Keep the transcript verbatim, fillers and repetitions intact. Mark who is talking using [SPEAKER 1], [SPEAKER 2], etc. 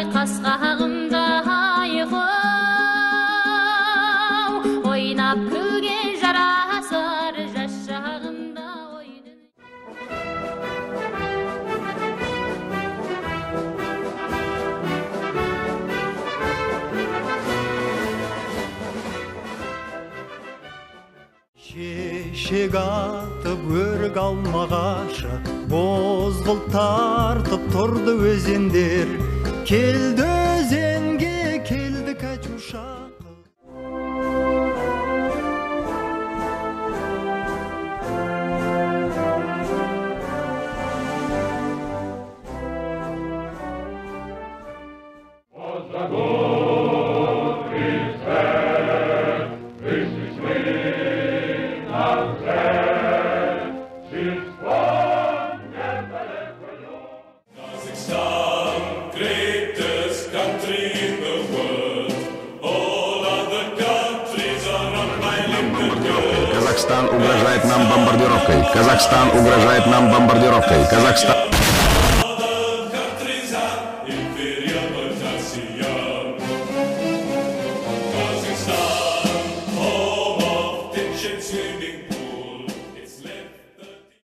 [SPEAKER 1] қасқағымда айғау ойнап күлген жарасыр жас шағымда ойды.
[SPEAKER 2] Шешек атып өрік алмағашы, бозғыл тартып тұрды өзендер. Келді өзенге, келді Katyusha.
[SPEAKER 3] Казахстан угрожает нам бомбардировкой. Казахстан угрожает нам бомбардировкой. Казахстан.